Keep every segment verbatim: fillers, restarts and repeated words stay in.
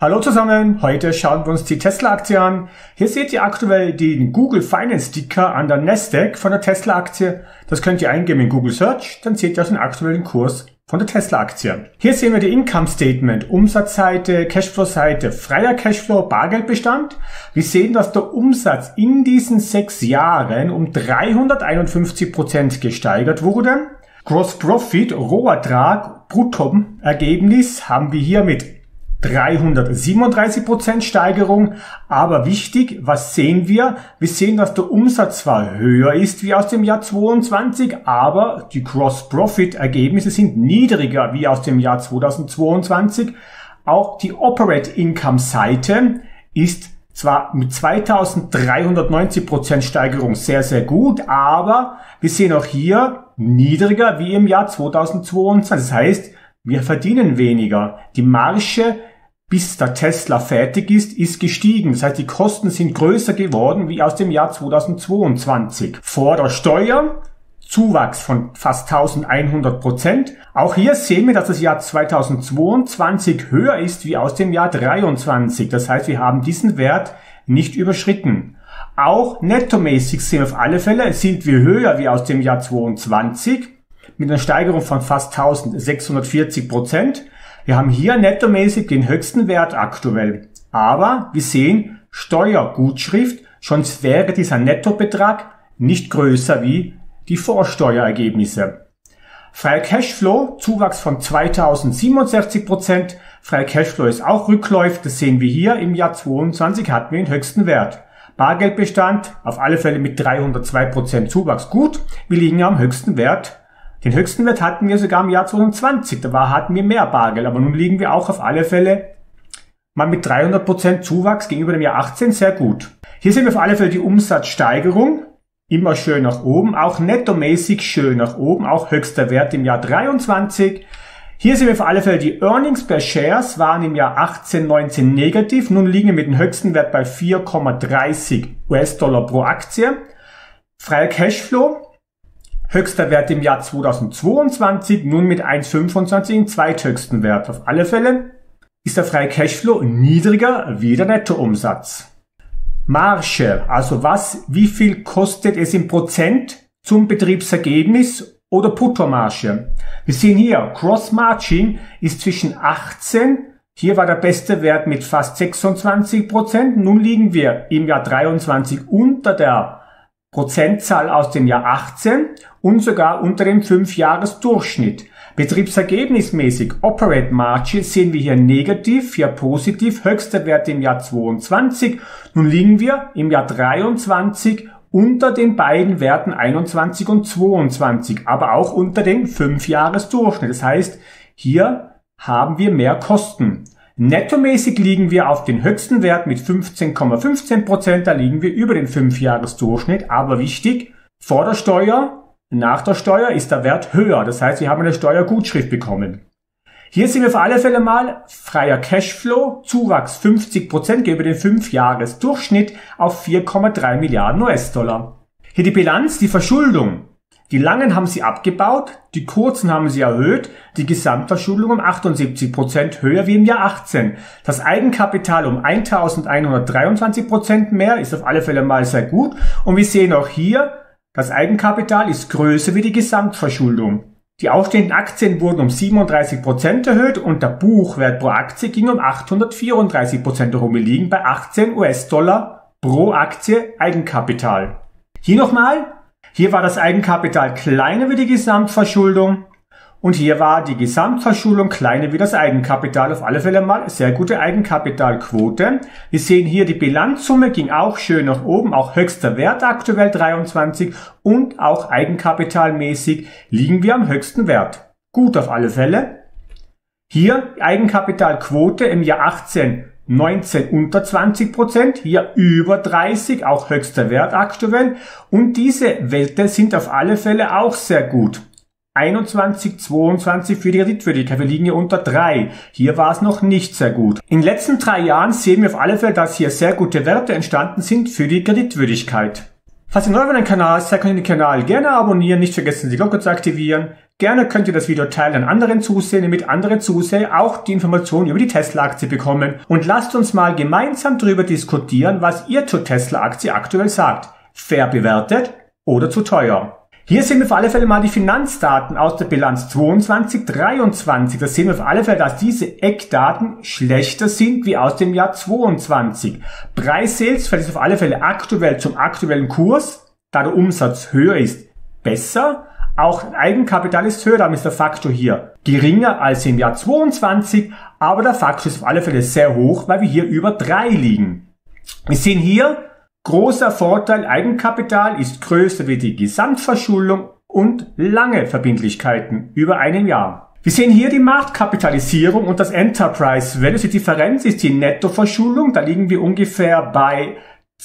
Hallo zusammen, heute schauen wir uns die Tesla-Aktie an. Hier seht ihr aktuell den Google Finance Ticker an der Nasdaq von der Tesla-Aktie. Das könnt ihr eingeben in Google Search, dann seht ihr auch den aktuellen Kurs von der Tesla-Aktie. Hier sehen wir die Income Statement, Umsatzseite, Cashflow-Seite, freier Cashflow, Bargeldbestand. Wir sehen, dass der Umsatz in diesen sechs Jahren um dreihunderteinundfünfzig Prozent gesteigert wurde. Gross Profit, Rohertrag, Bruttoergebnis haben wir hier mit dreihundertsiebenunddreißig Prozent Steigerung, aber wichtig, was sehen wir? Wir sehen, dass der Umsatz zwar höher ist wie aus dem Jahr zweiundzwanzig, aber die Gross Profit Ergebnisse sind niedriger wie aus dem Jahr zweitausendzweiundzwanzig. Auch die Operate Income Seite ist zwar mit zweitausenddreihundertneunzig Prozent Steigerung sehr, sehr gut, aber wir sehen auch hier niedriger wie im Jahr zweitausendzweiundzwanzig. Das heißt, wir verdienen weniger. Die Marge, bis der Tesla fertig ist, ist gestiegen. Das heißt, die Kosten sind größer geworden wie aus dem Jahr zweitausendzweiundzwanzig. Vor der Steuer Zuwachs von fast eintausendeinhundert Prozent. Auch hier sehen wir, dass das Jahr zweitausendzweiundzwanzig höher ist wie aus dem Jahr dreiundzwanzig. Das heißt, wir haben diesen Wert nicht überschritten. Auch nettomäßig sehen wir auf alle Fälle, sind wir höher wie aus dem Jahr zweiundzwanzig mit einer Steigerung von fast eintausendsechshundertvierzig Prozent. Wir haben hier nettomäßig den höchsten Wert aktuell. Aber wir sehen Steuergutschrift, sonst wäre dieser Nettobetrag nicht größer wie die Vorsteuerergebnisse. Freier Cashflow, Zuwachs von zweitausendsiebenundsechzig Prozent. Freier Cashflow ist auch rückläufig, das sehen wir hier. Im Jahr zweiundzwanzig hatten wir den höchsten Wert. Bargeldbestand auf alle Fälle mit dreihundertzwei Prozent Zuwachs gut. Wir liegen am höchsten Wert. Den höchsten Wert hatten wir sogar im Jahr zweitausendzwanzig, da war, hatten wir mehr Bargeld, aber nun liegen wir auch auf alle Fälle mal mit dreihundert Prozent Zuwachs gegenüber dem Jahr achtzehn sehr gut. Hier sehen wir auf alle Fälle die Umsatzsteigerung, immer schön nach oben, auch nettomäßig schön nach oben, auch höchster Wert im Jahr dreiundzwanzig. Hier sehen wir auf alle Fälle die Earnings per Shares waren im Jahr achtzehn, neunzehn negativ, nun liegen wir mit dem höchsten Wert bei vier Komma dreißig US-Dollar pro Aktie. Freier Cashflow, höchster Wert im Jahr zweitausendzweiundzwanzig, nun mit eins Komma fünfundzwanzig im zweithöchsten Wert. Auf alle Fälle ist der freie Cashflow niedriger wie der Nettoumsatz. Marge, also was, wie viel kostet es im Prozent zum Betriebsergebnis oder Bruttomarge? Wir sehen hier, Gross Margin ist zwischen achtzehn, hier war der beste Wert mit fast sechsundzwanzig Prozent, nun liegen wir im Jahr dreiundzwanzig unter der Prozentzahl aus dem Jahr achtzehn und sogar unter dem fünf Jahres Durchschnitt. Betriebsergebnismäßig, Operate Margin, sehen wir hier negativ, hier positiv, höchster Wert im Jahr zweiundzwanzig. Nun liegen wir im Jahr dreiundzwanzig unter den beiden Werten einundzwanzig und zweiundzwanzig, aber auch unter dem fünf Jahres Durchschnitt. Das heißt, hier haben wir mehr Kosten. Nettomäßig liegen wir auf den höchsten Wert mit fünfzehn Komma fünfzehn Prozent, da liegen wir über den fünf Jahres Durchschnitt, aber wichtig, vor der Steuer, nach der Steuer ist der Wert höher, das heißt, wir haben eine Steuergutschrift bekommen. Hier sehen wir auf alle Fälle mal freier Cashflow, Zuwachs fünfzig Prozent gegenüber den fünf Jahres Durchschnitt auf vier Komma drei Milliarden US-Dollar. Hier die Bilanz, die Verschuldung. Die langen haben sie abgebaut, die kurzen haben sie erhöht, die Gesamtverschuldung um achtundsiebzig Prozent höher wie im Jahr achtzehn. Das Eigenkapital um eintausendeinhundertdreiundzwanzig Prozent mehr, ist auf alle Fälle mal sehr gut. Und wir sehen auch hier, das Eigenkapital ist größer wie die Gesamtverschuldung. Die ausstehenden Aktien wurden um siebenunddreißig Prozent erhöht und der Buchwert pro Aktie ging um achthundertvierunddreißig Prozent herum. Wir liegen bei achtzehn US-Dollar pro Aktie Eigenkapital. Hier nochmal. Hier war das Eigenkapital kleiner wie die Gesamtverschuldung und hier war die Gesamtverschuldung kleiner wie das Eigenkapital. Auf alle Fälle mal sehr gute Eigenkapitalquote. Wir sehen hier, die Bilanzsumme ging auch schön nach oben, auch höchster Wert aktuell dreiundzwanzig und auch eigenkapitalmäßig liegen wir am höchsten Wert. Gut auf alle Fälle. Hier Eigenkapitalquote im Jahr achtzehn, neunzehn unter zwanzig Prozent, hier über dreißig, auch höchster Wert aktuell. Und diese Werte sind auf alle Fälle auch sehr gut. einundzwanzig, zweiundzwanzig für die Kreditwürdigkeit, wir liegen hier unter drei. Hier war es noch nicht sehr gut. In den letzten drei Jahren sehen wir auf alle Fälle, dass hier sehr gute Werte entstanden sind für die Kreditwürdigkeit. Falls ihr neu auf den Kanal seid, könnt ihr den Kanal gerne abonnieren, nicht vergessen die Glocke zu aktivieren. Gerne könnt ihr das Video teilen an anderen Zusehern, damit andere Zuseher auch die Informationen über die Tesla-Aktie bekommen. Und lasst uns mal gemeinsam darüber diskutieren, was ihr zur Tesla-Aktie aktuell sagt. Fair bewertet oder zu teuer? Hier sehen wir auf alle Fälle mal die Finanzdaten aus der Bilanz zweiundzwanzig dreiundzwanzig. Da sehen wir auf alle Fälle, dass diese Eckdaten schlechter sind wie aus dem Jahr zweiundzwanzig. Preis-Sales fällt auf alle Fälle aktuell zum aktuellen Kurs, da der Umsatz höher ist, besser. Auch Eigenkapital ist höher, damit ist der Faktor hier geringer als im Jahr zweiundzwanzig, aber der Faktor ist auf alle Fälle sehr hoch, weil wir hier über drei liegen. Wir sehen hier, großer Vorteil, Eigenkapital ist größer wie die Gesamtverschuldung und lange Verbindlichkeiten über einem Jahr. Wir sehen hier die Marktkapitalisierung und das Enterprise Value. Die Differenz ist die Nettoverschuldung. Da liegen wir ungefähr bei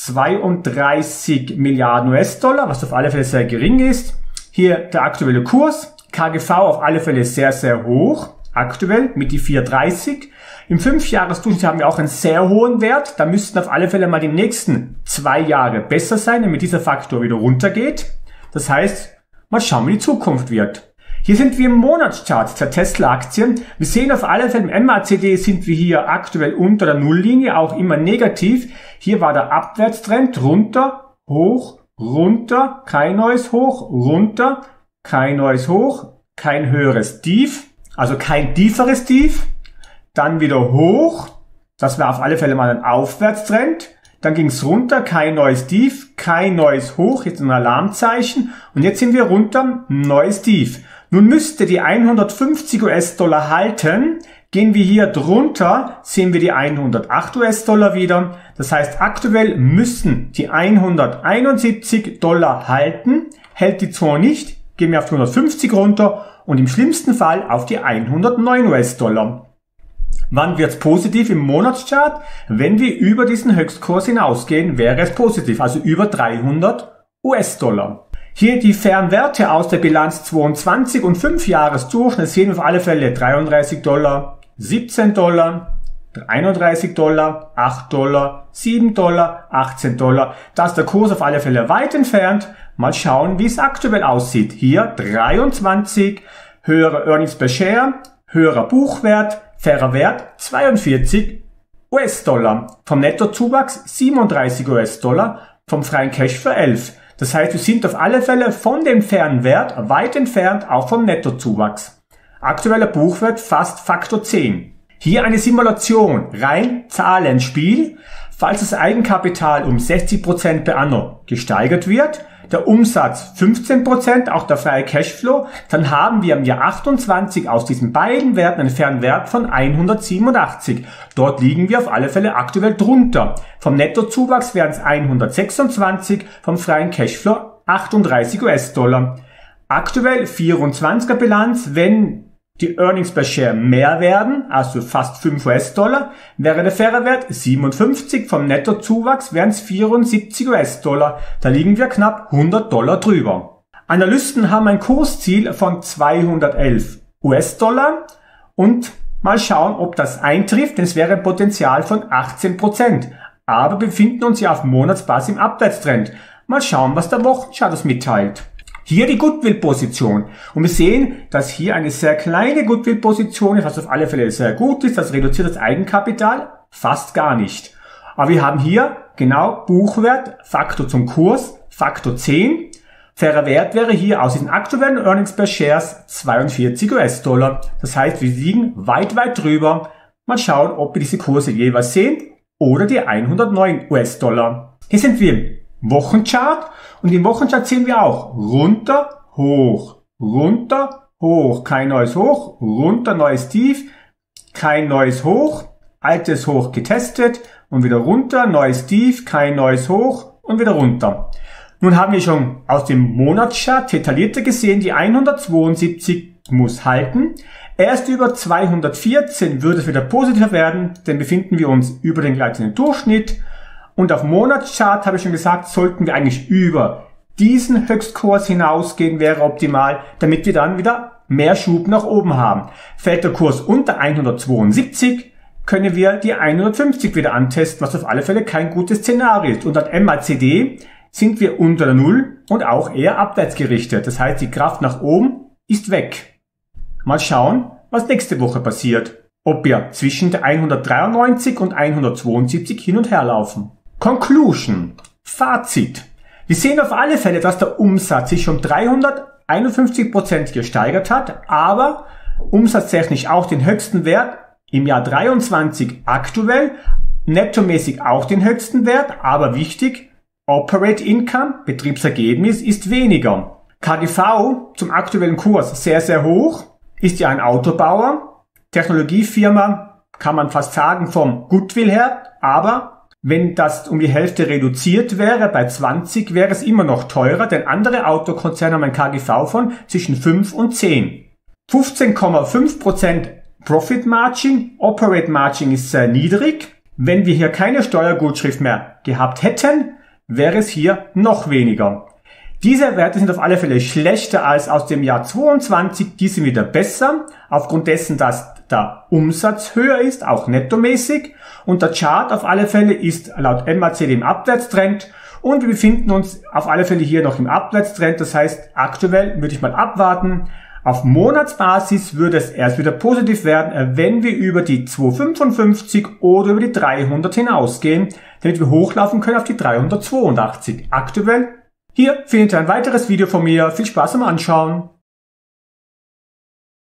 zweiunddreißig Milliarden U S-Dollar, was auf alle Fälle sehr gering ist. Hier der aktuelle Kurs. K G V auf alle Fälle sehr, sehr hoch. Aktuell mit die vier Komma dreißig. Im fünf-Jahres-Durchschnitt haben wir auch einen sehr hohen Wert. Da müssten auf alle Fälle mal die nächsten zwei Jahre besser sein, damit dieser Faktor wieder runtergeht. Das heißt, mal schauen, wie die Zukunft wird. Hier sind wir im Monatschart der Tesla-Aktien. Wir sehen auf alle Fälle im M A C D sind wir hier aktuell unter der Nulllinie, auch immer negativ. Hier war der Abwärtstrend runter, hoch, runter, kein neues Hoch, runter, kein neues Hoch, kein höheres Tief, also kein tieferes Tief. Dann wieder hoch, das war auf alle Fälle mal ein Aufwärtstrend. Dann ging es runter, kein neues Tief, kein neues Hoch, jetzt ein Alarmzeichen. Und jetzt sind wir runter, neues Tief. Nun müsste die hundertfünfzig U S-Dollar halten. Gehen wir hier drunter, sehen wir die hundertacht U S-Dollar wieder. Das heißt, aktuell müssen die hunderteinundsiebzig Dollar halten. Hält die zwar nicht, gehen wir auf die hundertfünfzig runter und im schlimmsten Fall auf die hundertneun U S-Dollar. Wann wird's positiv im Monatschart? Wenn wir über diesen Höchstkurs hinausgehen, wäre es positiv, also über dreihundert U S-Dollar. Hier die Fernwerte aus der Bilanz zweiundzwanzig und fünf Jahresdurchschnitt sehen wir auf alle Fälle dreiunddreißig Dollar, siebzehn Dollar, einunddreißig Dollar, acht Dollar, sieben Dollar, achtzehn Dollar. Da ist der Kurs auf alle Fälle weit entfernt. Mal schauen, wie es aktuell aussieht. Hier dreiundzwanzig, höhere Earnings per Share, höherer Buchwert, fairer Wert zweiundvierzig U S-Dollar. Vom Nettozuwachs siebenunddreißig U S-Dollar, vom freien Cashflow elf. Das heißt, wir sind auf alle Fälle von dem fairen Wert weit entfernt, auch vom Nettozuwachs. Aktueller Buchwert fast Faktor zehn. Hier eine Simulation, rein Zahlenspiel. Falls das Eigenkapital um sechzig Prozent per anno gesteigert wird, der Umsatz fünfzehn Prozent, auch der freie Cashflow, dann haben wir im Jahr achtundzwanzig aus diesen beiden Werten einen fairen Wert von hundertsiebenundachtzig. Dort liegen wir auf alle Fälle aktuell drunter. Vom Nettozuwachs wären es hundertsechsundzwanzig, vom freien Cashflow achtunddreißig U S-Dollar. Aktuell vierundzwanziger Bilanz, wenn die Earnings per Share mehr werden, also fast fünf U S-Dollar, wäre der faire Wert siebenundfünfzig, vom Nettozuwachs wären es vierundsiebzig U S-Dollar. Da liegen wir knapp hundert Dollar drüber. Analysten haben ein Kursziel von zweihundertelf U S-Dollar und mal schauen, ob das eintrifft, denn es wäre ein Potenzial von achtzehn Prozent. Aber befinden uns ja auf Monatsbasis im Abwärtstrend. Mal schauen, was der Wochenchart uns mitteilt. Hier die Goodwill-Position. Und wir sehen, dass hier eine sehr kleine Goodwill-Position ist, was auf alle Fälle sehr gut ist. Das reduziert das Eigenkapital fast gar nicht. Aber wir haben hier genau Buchwert, Faktor zum Kurs, Faktor zehn. Fairer Wert wäre hier aus diesen aktuellen Earnings per Shares zweiundvierzig U S-Dollar. Das heißt, wir liegen weit, weit drüber. Mal schauen, ob wir diese Kurse jeweils sehen oder die hundertneun U S-Dollar. Hier sind wir im Wochenchart und im Wochenchart sehen wir auch runter, hoch, runter, hoch, kein neues Hoch, runter, neues Tief, kein neues Hoch, altes Hoch getestet und wieder runter, neues Tief, kein neues Hoch und wieder runter. Nun haben wir schon aus dem Monatschart detaillierter gesehen, die hundertzweiundsiebzig muss halten. Erst über zweihundertvierzehn würde es wieder positiver werden, denn befinden wir uns über den gleitenden Durchschnitt. Und auf Monatschart, habe ich schon gesagt, sollten wir eigentlich über diesen Höchstkurs hinausgehen, wäre optimal, damit wir dann wieder mehr Schub nach oben haben. Fällt der Kurs unter hundertzweiundsiebzig, können wir die hundertfünfzig wieder antesten, was auf alle Fälle kein gutes Szenario ist. Und das M A C D sind wir unter der Null und auch eher abwärts gerichtet. Das heißt, die Kraft nach oben ist weg. Mal schauen, was nächste Woche passiert. Ob wir zwischen der hundertdreiundneunzig und hundertzweiundsiebzig hin und her laufen. Conclusion. Fazit. Wir sehen auf alle Fälle, dass der Umsatz sich um dreihunderteinundfünfzig Prozent gesteigert hat, aber umsatztechnisch auch den höchsten Wert im Jahr dreiundzwanzig aktuell, nettomäßig auch den höchsten Wert, aber wichtig, Operate Income, Betriebsergebnis, ist weniger. K G V zum aktuellen Kurs sehr, sehr hoch, ist ja ein Autobauer, Technologiefirma, kann man fast sagen vom Goodwill her, aber wenn das um die Hälfte reduziert wäre, bei zwanzig wäre es immer noch teurer, denn andere Autokonzerne haben ein K G V von zwischen fünf und zehn. fünfzehn Komma fünf Prozent Profit Margin, Operate Margin ist sehr niedrig. Wenn wir hier keine Steuergutschrift mehr gehabt hätten, wäre es hier noch weniger. Diese Werte sind auf alle Fälle schlechter als aus dem Jahr zweiundzwanzig, die sind wieder besser, aufgrund dessen, dass der Umsatz höher ist, auch nettomäßig, und der Chart auf alle Fälle ist laut M A C D im Abwärtstrend und wir befinden uns auf alle Fälle hier noch im Abwärtstrend, das heißt aktuell würde ich mal abwarten. Auf Monatsbasis würde es erst wieder positiv werden, wenn wir über die zweihundertfünfundfünfzig oder über die dreihundert hinausgehen, damit wir hochlaufen können auf die dreihundertzweiundachtzig. Aktuell hier findet ihr ein weiteres Video von mir. Viel Spaß am Anschauen.